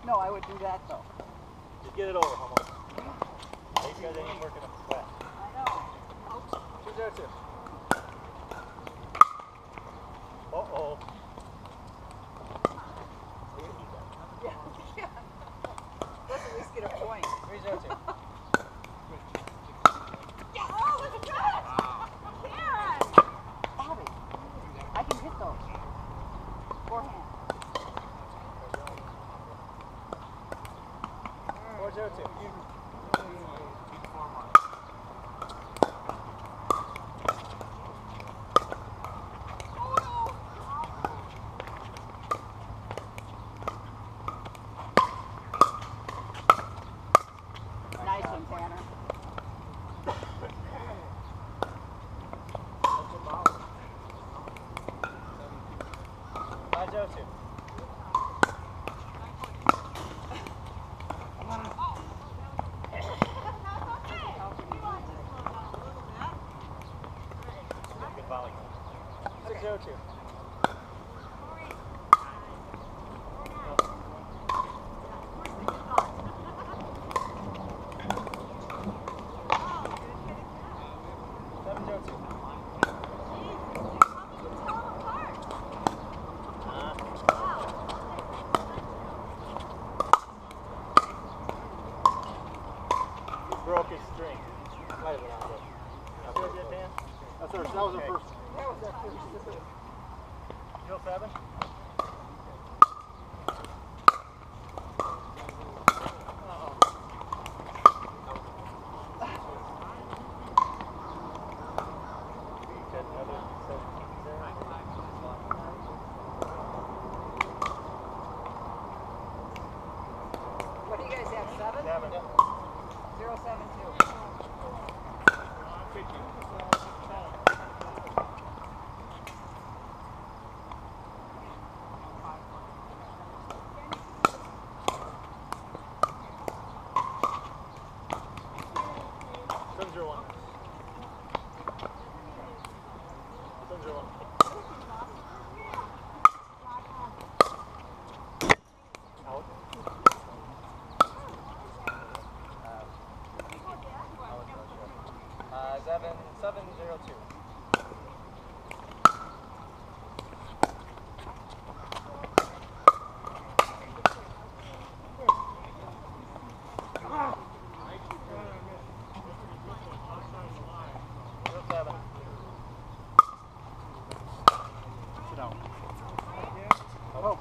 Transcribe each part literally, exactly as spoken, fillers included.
No, I would do that though. Just get it over, Homo. These guys ain't working up a sweat. I know. Who's there too? Uh-oh. Yeah, yeah. Let's at least get a point. Who's there too? Yeah, oh, look at that! Karen! Bobby, I can hit those. Forehand. Where's there too? Nice one, Tanner. How's there too? Good volley. six zero two. seven zero two. Broke his string. Might have been on it. Now, where's that, Dan? That's our, that was Okay. our first. That was our first. zero seven? What do you guys have, seven? Seven. Zero, seven, two. Seven zero one. Seven zero one. Out. Uh, seven, seven zero two. Zero seven. Sit down. Oh.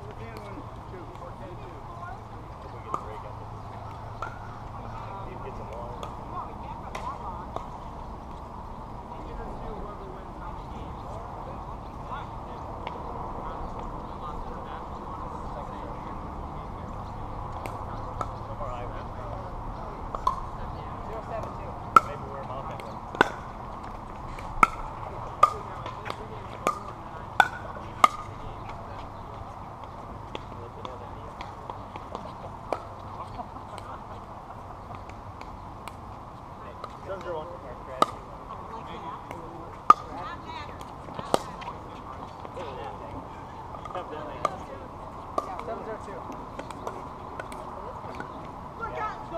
Zero, seven, two. Maybe we're a mountain. Seven zero one. Seven zero two. Look out, go!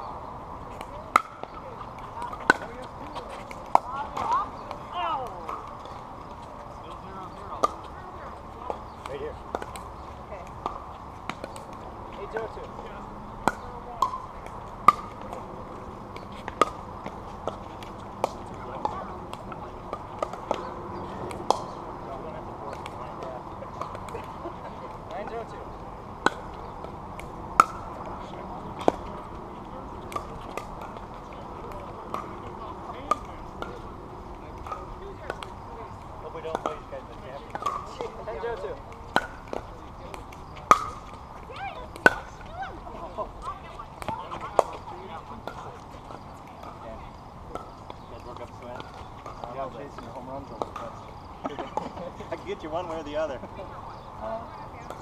Right here. Okay. Eight zero two. Nine zero two. Hope we don't play these guys in the championship. Ten zero two. Yeah, chasing your home runs over the fence. I can get you one way or the other. Uh,